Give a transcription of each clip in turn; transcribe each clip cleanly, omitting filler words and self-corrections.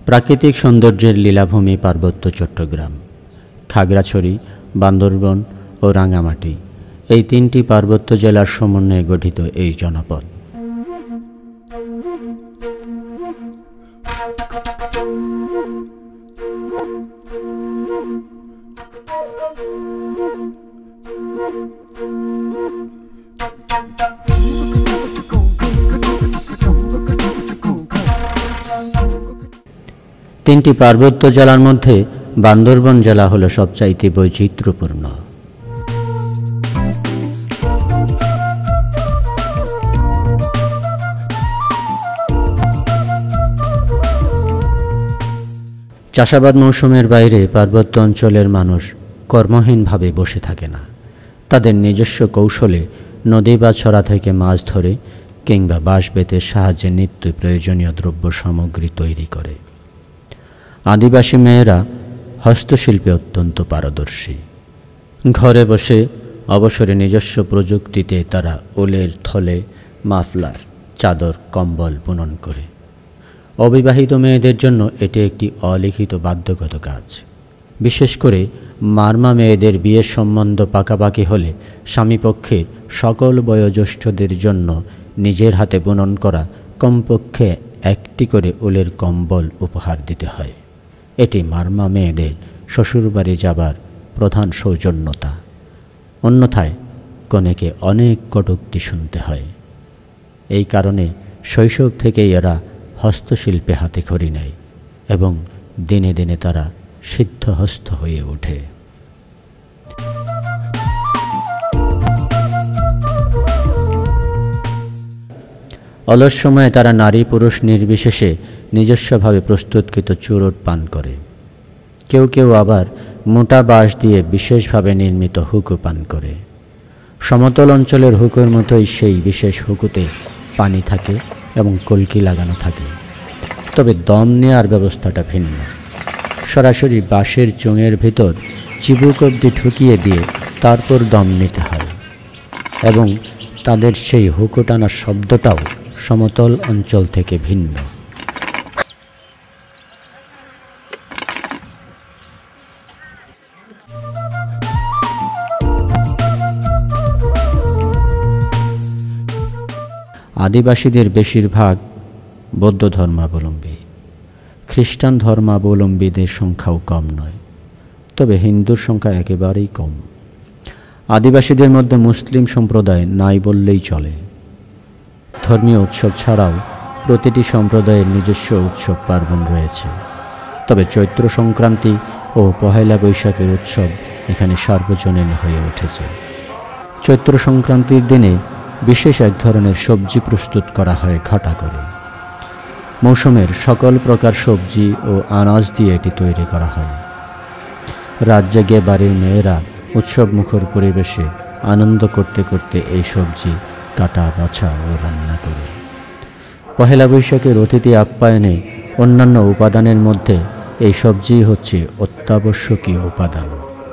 প্রাকৃতিক সৌন্দর্যের লীলাভূমি পার্বত্য চট্টগ্রাম, খাগড়াছড়ি, বান্দরবন ও রাঙামাটি এই তিনটি পার্বত্য জেলার সমন্বয়ে গঠিত এই জনপদ। তিনটি পার্বত্য জেলার মধ্যে বান্দরবন জেলা হল সবচাইতে বৈচিত্র্যপূর্ণ। চাষাবাদ মৌসুমের বাইরে পার্বত্য অঞ্চলের মানুষ কর্মহীনভাবে বসে থাকে না। তাদের নিজস্ব কৌশলে নদী বা ছড়া থেকে মাছ ধরে কিংবা বাঁশ বেতের সাহায্যে নিত্য প্রয়োজনীয় দ্রব্য সামগ্রী তৈরি করে। আদিবাসী মেয়েরা হস্তশিল্পে অত্যন্ত পারদর্শী। ঘরে বসে অবসরে নিজস্ব প্রযুক্তিতে তারা উলের থলে, মাফলার, চাদর, কম্বল বুনন করে। অবিবাহিত মেয়েদের জন্য এটি একটি অলিখিত বাধ্যগত কাজ। বিশেষ করে মারমা মেয়েদের বিয়ের সম্বন্ধ পাকাপাকি হলে স্বামীপক্ষের সকল বয়োজ্যেষ্ঠদের জন্য নিজের হাতে বুনন করা কমপক্ষে একটি করে উলের কম্বল উপহার দিতে হয়। এটি মারমা মেয়েদের শ্বশুরবাড়ি যাবার প্রধান সৌজন্যতা। অন্যথায় কনেকে অনেক কটূক্তি শুনতে হয়। এই কারণে শৈশব থেকেই এরা হস্তশিল্পে হাতে খড়ি নেয় এবং দিনে দিনে তারা সিদ্ধহস্ত হয়ে ওঠে। অলস সময়ে তারা নারী পুরুষ নির্বিশেষে নিজস্বভাবে প্রস্তুতকৃত চুরুট পান করে। কেউ কেউ আবার মোটা বাঁশ দিয়ে বিশেষভাবে নির্মিত হুকো পান করে। সমতল অঞ্চলের হুকোর মতোই সেই বিশেষ হুকোতে পানি থাকে এবং কলকি লাগানো থাকে, তবে দম নেওয়ার ব্যবস্থাটা ভিন্ন। সরাসরি বাঁশের চোঙের ভিতর চিবুক অবধি ঢুকিয়ে দিয়ে তারপর দম নিতে হয় এবং তাদের সেই হুকো টানার শব্দটাও সমতল অঞ্চল থেকে ভিন্ন। আদিবাসীদের বেশিরভাগ বৌদ্ধ ধর্মাবলম্বী। খ্রিস্টান ধর্মাবলম্বীদের সংখ্যাও কম নয়, তবে হিন্দুর সংখ্যা একেবারেই কম। আদিবাসীদের মধ্যে মুসলিম সম্প্রদায় নাই বললেই চলে। ধর্মীয় উৎসব ছাড়াও প্রতিটি সম্প্রদায়ের নিজস্ব উৎসব পার্বণ রয়েছে, তবে চৈত্র সংক্রান্তি ও পহেলা বৈশাখের উৎসব এখানে সার্বজনীন হয়ে উঠেছে। চৈত্র সংক্রান্তির দিনে বিশেষ এক ধরনের সবজি প্রস্তুত করা হয় ঘাটা করে। মৌসুমের সকল প্রকার সবজি ও আনাজ দিয়ে এটি তৈরি করা হয়। রাত জেগে বাড়ির মেয়েরা উৎসব মুখর পরিবেশে আনন্দ করতে করতে এই সবজি কাটা, বাছা ও রান্না করে। পহেলা বৈশাখের অতিথি আপ্যায়নে অন্যান্য উপাদানের মধ্যে এই সবজি হচ্ছে অত্যাবশ্যকীয় উপাদান।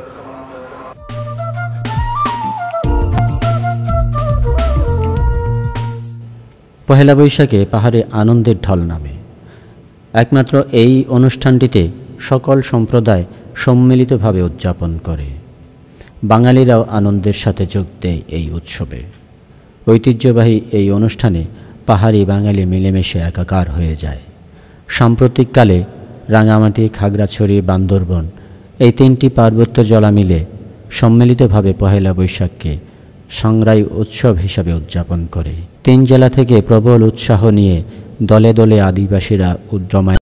পহেলা বৈশাখে পাহাড়ে আনন্দের ঢল নামে। একমাত্র এই অনুষ্ঠানটিতে সকল সম্প্রদায় সম্মিলিতভাবে উদযাপন করে। বাঙালিরাও আনন্দের সাথে যোগ দেয় এই উৎসবে। ঐতিহ্যবাহী এই অনুষ্ঠানে পাহাড়ি বাঙালি মিলেমিশে একাকার হয়ে যায়। সাম্প্রতিককালে রাঙামাটি, খাগড়াছড়ি, বান্দরবন এই তিনটি পার্বত্য জেলা মিলে সম্মিলিতভাবে পহেলা বৈশাখকে সংগ্রাই উৎসব হিসাবে উদযাপন করে। তিন জেলা থেকে প্রবল উৎসাহ নিয়ে দলে দলে আদিবাসীরা